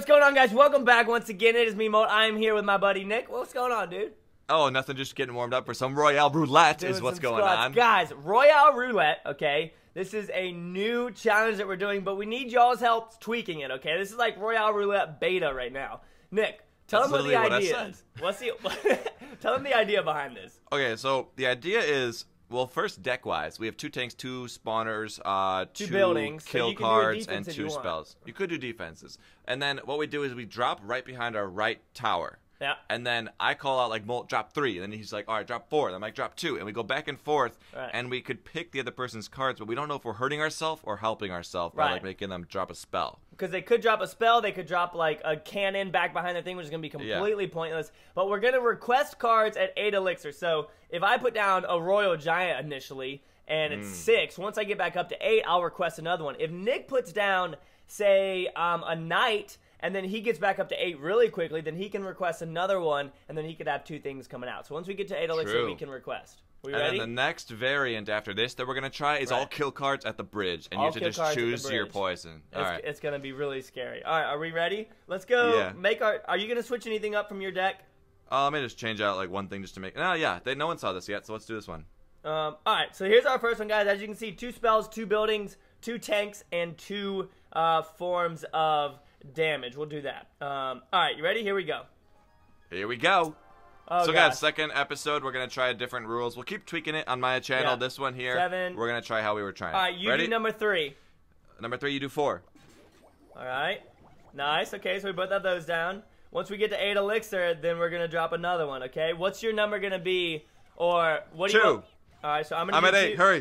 going on, guys? Welcome back once again. It is me, Mo. I am here with my buddy Nick. What's going on, dude? Oh, nothing. Just getting warmed up for some Royale Roulette Doing is what's some going squats. on. Guys, Royale Roulette, okay? This is a new challenge that we're doing, but we need y'all's help tweaking it, okay? This is like Royale Roulette beta right now. Nick, tell them what the idea is. What's the tell them the idea behind this. Okay, so the idea is, well, first deck-wise, we have 2 tanks, 2 spawners, 2 buildings, so kill you can do a cards, defense and if you 2 want. spells. You could do defenses. And then what we do is we drop right behind our right tower. Yeah. And then I call out, like, Molt, drop 3. And then he's like, all right, drop 4. And I'm like, drop 2. And we go back and forth. Right. And we could pick the other person's cards, but we don't know if we're hurting ourselves or helping ourselves by, like, making them drop a spell. Because they could drop a spell, they could drop, like, a cannon back behind the thing, which is going to be completely pointless. But we're going to request cards at 8 elixir. So if I put down a Royal Giant initially, and it's 6, once I get back up to 8, I'll request another one. If Nick puts down, say, a Knight, and then he gets back up to 8 really quickly, then he can request another one, and then he could have 2 things coming out. So once we get to 8 elixir, we can request. We ready? And then the next variant after this that we're going to try is all kill cards at the bridge. And All you have to just choose your poison. It's going to be really scary. All right, are we ready? Let's go. Yeah. Are you going to switch anything up from your deck? Let me just change out like one thing just to make... No, yeah, no one saw this yet, so let's do this one. All right, so here's our first one, guys. As you can see, 2 spells, 2 buildings, 2 tanks, and 2 forms of damage. We'll do that. All right, you ready? Here we go. Here we go. Oh, so, gosh. guys, second episode, we're going to try different rules. We'll keep tweaking it on my channel. Yeah. This one here, 7. we're going to try how we were trying. All right, you ready? do number 3. Number 3, you do 4. All right. Nice. Okay, so we both have those down. Once we get to 8 elixir, then we're going to drop another one, okay? What's your number going to be? Or what do 2. you want? All right, so I'm going to I'm at 8. Hurry.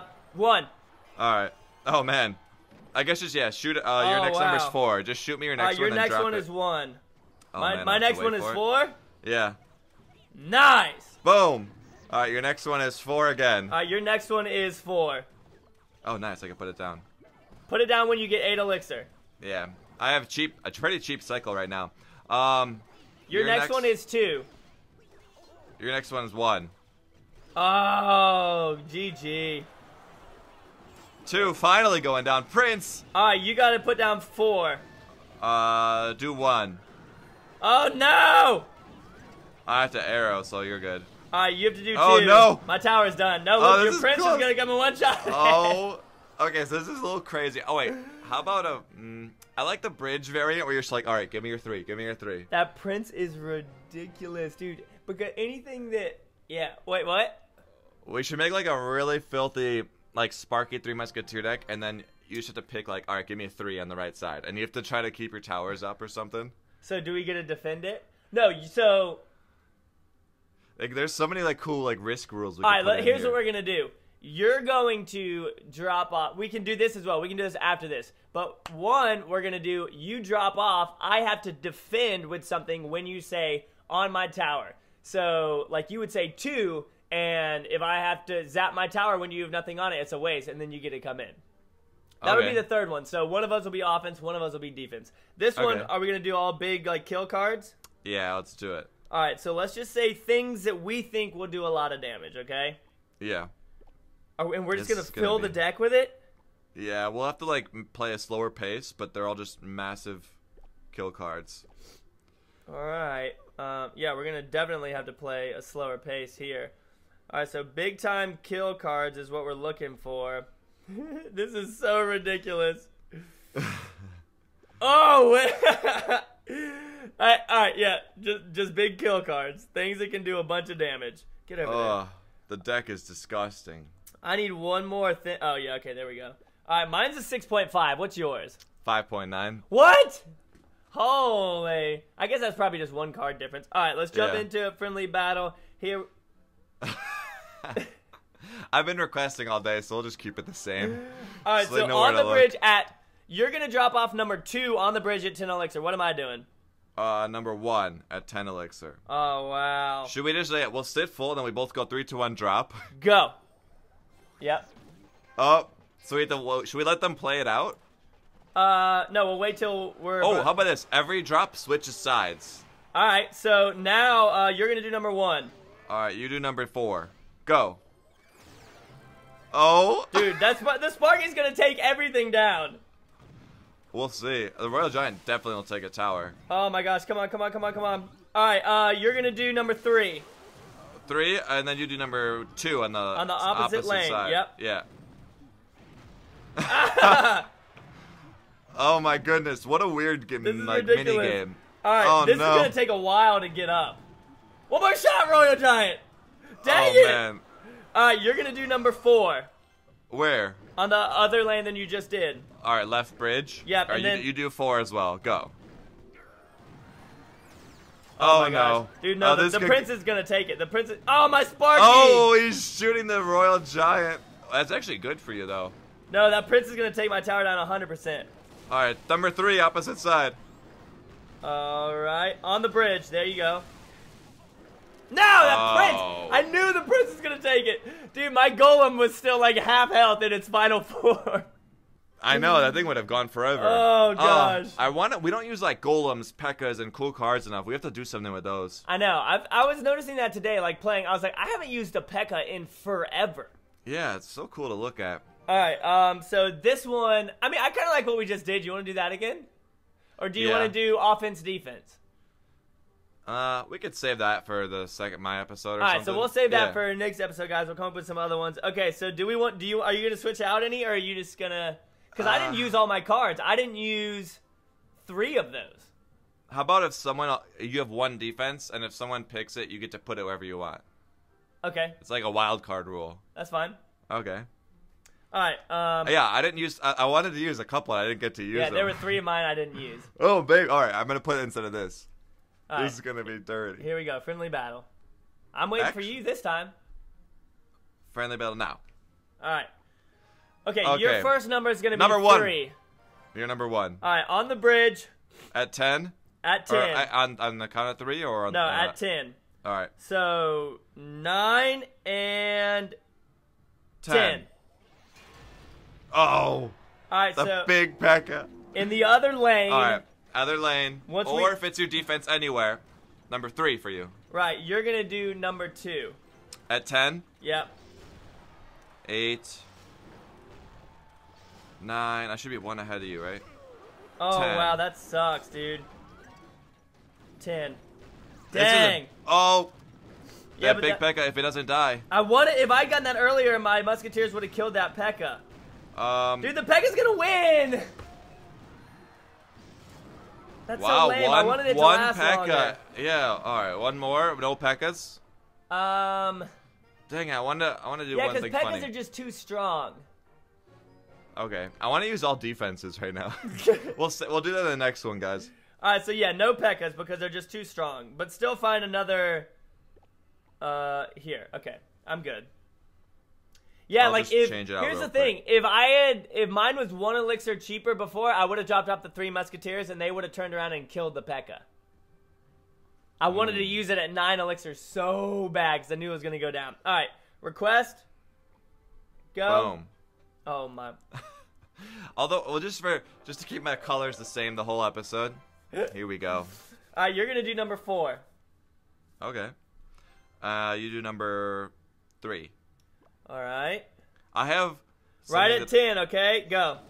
1. All right. Oh, man. I guess just, yeah, shoot. Your next number's 4. Just shoot me your next one your and next drop one it. is 1. Oh, man, my next one is 4? Yeah. Nice. Boom. All right, your next one is 4 again. All right, your next one is 4. Oh, nice. I can put it down. Put it down when you get 8 elixir. Yeah. I have a pretty cheap cycle right now. Your next one is 2. Your next one is 1. Oh, GG. 2, finally going down. Prince. All right, you got to put down 4. Do 1. Oh, no. I have to arrow, so you're good. All right, you have to do 2. Oh, no. My tower's done. No, Oh, look, your this is prince is close. going to come in one shot. Oh. Okay, so this is a little crazy. Oh, wait. How about I like the bridge variant where you're just like, all right, give me your 3. Give me your 3. That prince is ridiculous, dude. Because anything that... Yeah, wait, what? We should make like a really filthy, like Sparky 3 Musketeer deck, and then you just have to pick like, all right, give me a 3 on the right side. And you have to try to keep your towers up or something. So do we get to defend it? No, so... Like, there's so many like cool like risk rules. All right, here's what we're going to do. You're going to drop off. We can do this as well. We can do this after this. But 1, we're going to do, you drop off. I have to defend with something when you say, on my tower. So, like, you would say 2, and if I have to zap my tower when you have nothing on it, it's a waste, and then you get to come in. That would be the third one. So, one of us will be offense, one of us will be defense. This one, are we going to do all big, like, kill cards? Yeah, let's do it. All right, so let's just say things that we think will do a lot of damage, okay? Yeah. And we're just going to fill the deck with it? Yeah, we'll have to, like, play a slower pace, but they're all just massive kill cards. All right. Yeah, we're going to definitely have to play a slower pace here. All right, so big-time kill cards is what we're looking for. This is so ridiculous. Oh! All right, yeah, just big kill cards. Things that can do a bunch of damage. Get over there. The deck is disgusting. I need one more thing. Oh, yeah, okay, there we go. All right, mine's a 6.5. What's yours? 5.9. What? Holy. I guess that's probably just 1 card difference. All right, let's jump into a friendly battle. Here. I've been requesting all day, so we'll just keep it the same. All right, so on the bridge you're going to drop off number 2 on the bridge at 10 elixir. What am I doing? Number 1 at 10 elixir. Oh, wow. Should we just say we'll sit full, and then we both go 3, 2, 1, drop? Go. Yep. Oh, so should we let them play it out? No, we'll wait till we're... Oh, how about this? Every drop switches sides. All right, so now you're going to do number 1. All right, you do number 4. Go. Oh. Dude, the Sparky's going to take everything down. We'll see. The Royal Giant definitely will take a tower. Oh my gosh, come on, come on, come on, come on. Alright, you're gonna do number 3. 3, and then you do number 2 on the opposite lane. side. Yep. Yeah. Oh my goodness, what a weird game, This is mini ridiculous. game. Alright, Oh, this no. is gonna take a while to get up. One more shot, Royal Giant! Dang Oh it! man. Alright, you're gonna do number 4. Where? On the other lane than you just did. Alright, left bridge. Yep, Alright, and then- you do 4 as well. Go. Oh, Oh, my no. gosh. Dude, no, this the could- prince is gonna take it. The prince is... Oh, my Sparky! Oh, he's shooting the Royal Giant. That's actually good for you, though. No, that prince is gonna take my tower down 100%. Alright, number 3, opposite side. Alright, on the bridge. There you go. No, that Oh. prince! I knew the prince was gonna take it. Dude, my golem was still like half health in its final form. I know, that thing would have gone forever. Oh, gosh. We don't use like golems, P.E.K.K.A.s, and cool cards enough. We have to do something with those. I know. I was noticing that today, like playing. I was like, I haven't used a P.E.K.K.A. in forever. Yeah, it's so cool to look at. Alright, so this one, I mean, I kind of like what we just did. You want to do that again? Or do you Yeah. want to do offense, defense? We could save that for the second my episode or Alright, something. so we'll save that Yeah. for next episode, guys. We'll come up with some other ones. Okay, so are you going to switch out any, or are you just going to, because I didn't use all my cards. I didn't use 3 of those. How about if you have 1 defense, and if someone picks it, you get to put it wherever you want. Okay, It's like a wild card rule. that's fine. Okay. Alright, Yeah, I didn't use. I wanted to use a couple. I didn't get to use yeah, them. there were 3 of mine I didn't use. Oh, babe. All right, I'm gonna put it instead of this. Alright, This is gonna be dirty. here we go. Friendly battle. I'm waiting for you this time. Friendly battle now. Alright. Okay, Okay. your first number is going to be Number 1. 3. You're number 1 Alright, on the bridge at 10. at Or 10. on the count of 3 or on No, at 10. All right. So, 9 and 10. Oh, Alright, the so big P.E.K.K.A. in the other lane, All right, other lane. Once or we- if it's your defense anywhere, number 3 for you. right, you're going to do number 2. At 10, Yep. 8, 9. I should be 1 ahead of you, right? Oh, 10. wow, that sucks, dude. 10. This isn't- Dang. Oh, Yeah, that but big that- P.E.K.K.A. if it doesn't die. I wanted, if I had gotten that earlier, my Musketeers would have killed that P.E.K.K.A. Dude, the P.E.K.K.A's going to win! That's wow, so lame. I wanted it to one last P.E.K.K.A. longer. Yeah, all right, one more. No P.E.K.K.A.s. Dang, I want to do Yeah, one because thing P.E.K.K.A.s funny. are just too strong. Okay, I want to use all defenses right now. We'll do that in the next one, guys. Alright, so yeah, no P.E.K.K.A.s because they're just too strong. But still find another... here. Okay, I'm good. Yeah, I'll like just if... change it out Here's real the thing. If mine was 1 elixir cheaper before, I would have dropped off the 3 Musketeers and they would have turned around and killed the P.E.K.K.A. I wanted to use it at 9 elixirs so bad because I knew it was going to go down. Alright, request. Go. Boom. Oh, my... Although, well, just to keep my colors the same the whole episode. Here we go. Alright, you're going to do number 4. Okay. You do number 3. Alright. I have. Right something at that- 10, okay? Go.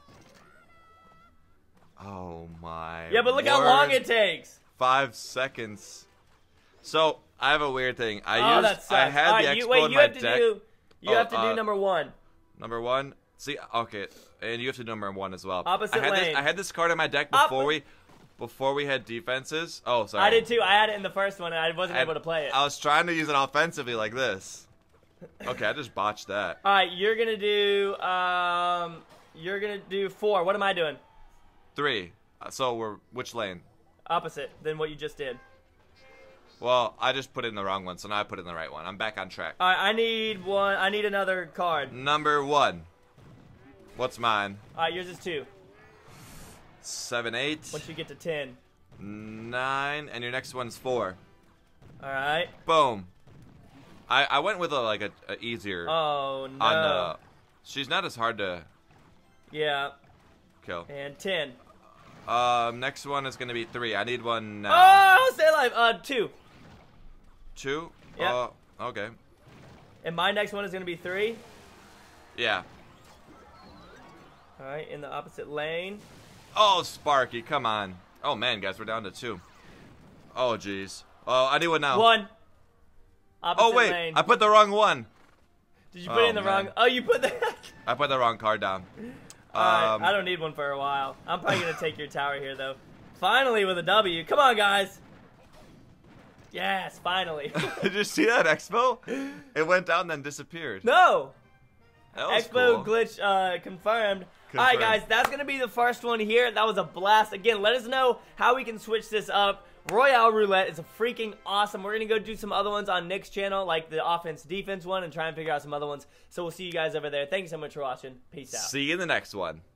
Oh my. Yeah, but look how long it takes. 5 seconds. So I have a weird thing. Oh, that sucks. I had Alright, the you, expo wait, in you my have to deck. do. You Oh, have to do number 1. Number 1. See, okay, and you have to do number 1 as well. Opposite lane. I had this card in my deck before we had defenses. Oh, sorry. I did too. I had it in the first one, and I wasn't able to play it. I was trying to use it offensively like this. Okay, I just botched that. All right, you're gonna do. You're gonna do 4. What am I doing? 3. So we're which lane? Opposite than what you just did. Well, I just put it in the wrong one, so now I put it in the right one. I'm back on track. All right, I need one. I need another card. Number 1. What's mine? All right, yours is 2. 7, 8, Once you get to 10. 9, and your next one's 4. All right. Boom. I went with a easier Oh no. on she's not as hard to Yeah. kill. And 10. Next one is gonna be 3. I need one now. Oh, stay alive. 2. 2? Yep. Okay. And my next one is gonna be 3. Yeah. All right, in the opposite lane. Oh, Sparky, come on. Oh, man, guys, we're down to 2. Oh, jeez. Oh, I need one now. 1. Opposite Oh, wait, lane. I put the wrong one. Did you put it in the man. wrong? Oh, you put the. I put the wrong card down. Alright, I don't need one for a while. I'm probably gonna take your tower here though. Finally with a W. Come on, guys. Yes, finally. Did you see that, Expo? It went down then disappeared. No. That was Expo cool. glitch confirmed. Alright, guys, that's gonna be the first one here. That was a blast. Again, let us know how we can switch this up. Royale Roulette is freaking awesome. We're going to go do some other ones on Nick's channel, like the offense-defense one, and try and figure out some other ones. So we'll see you guys over there. Thanks so much for watching. Peace out. See you in the next one.